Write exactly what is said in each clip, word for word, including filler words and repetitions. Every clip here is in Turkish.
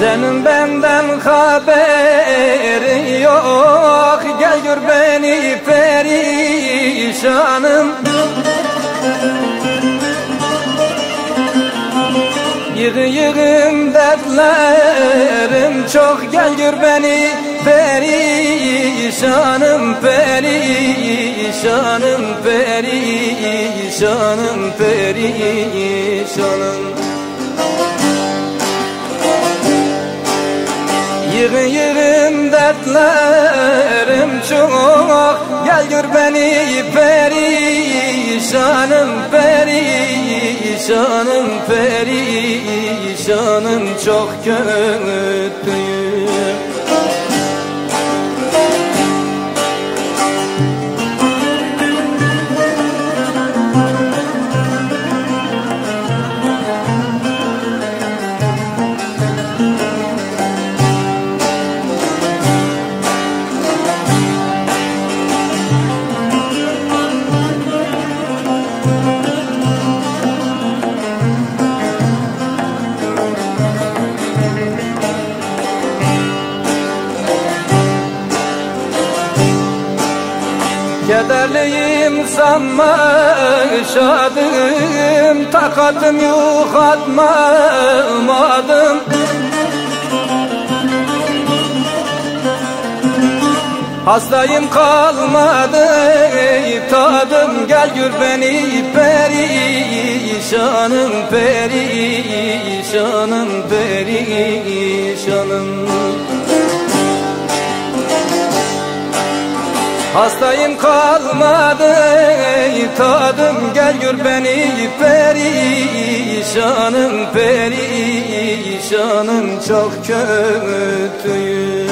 Senin benden haberin yok, gel gör beni perişanım. Yığın yığın dertlerim çok, gel gör beni perişanım, perişanım, perişanım, perişanım. Yığın yığın dertlerim çok, gel gör beni perişanım, perişanım, perişanım, çok kötüyüm. Kederliyim sanma şadım, takatım yok atmamadım. Hastayım kalmadı tadım, gel gör beni perişanım, perişanım, perişanım. Hastayım kalmadı tadım, gel gör beni perişanım, perişanım, çok kötüyüm.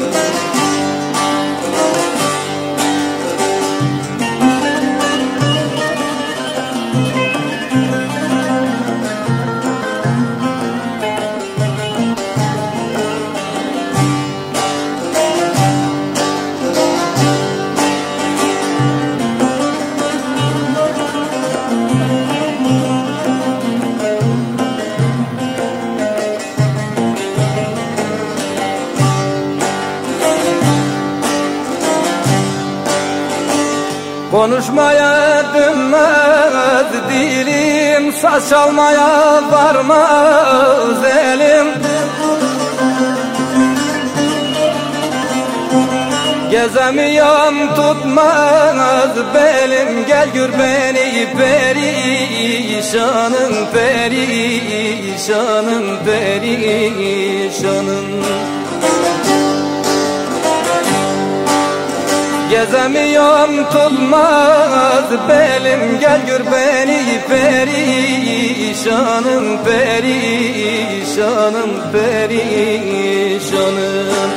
Konuşmaya dönmez dilim, saz çalmaya varmaz elim. Gezemiyorum tutmaz belim, gel gör beni perişanım, perişanım, perişanım. Gezemiyorum tutmaz belim, gel gör beni perişanım, perişanım, perişanım.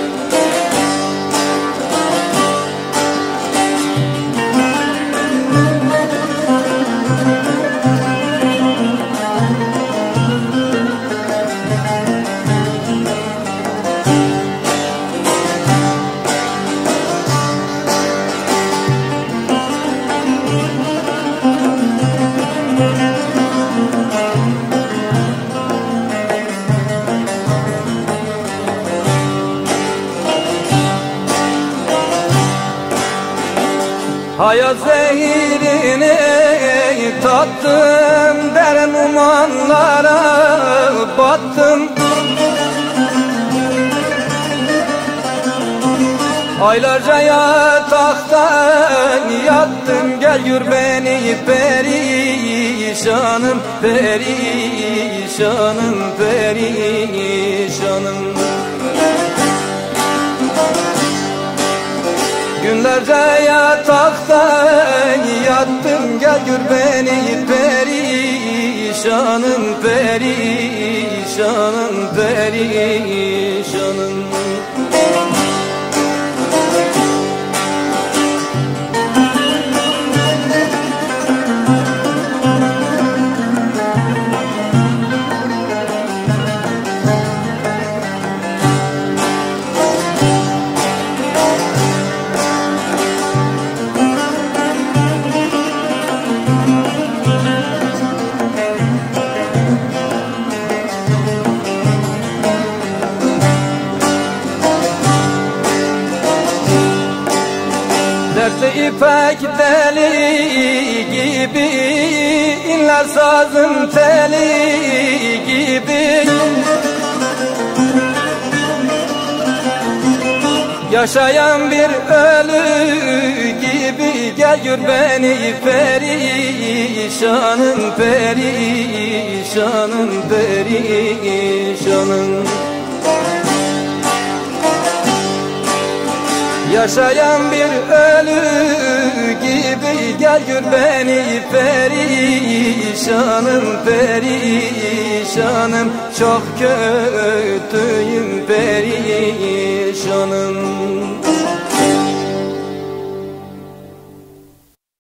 Hayat zehirini tattım, derin umanlara battım. Aylarca yataktan yattım, gel gör beni perişanım, perişanım, perişanım. Günlerce yataktan yattım, gel gör beni perişanım, perişanım, perişanım. İpek deli gibi, inler sazın teli gibi. Yaşayan bir ölü gibi, gel gör beni perişanım, perişanım, perişanım. Yaşayan bir ölü gibi, gel gör beni perişanım, perişanım. Çok kötüyüm, perişanım.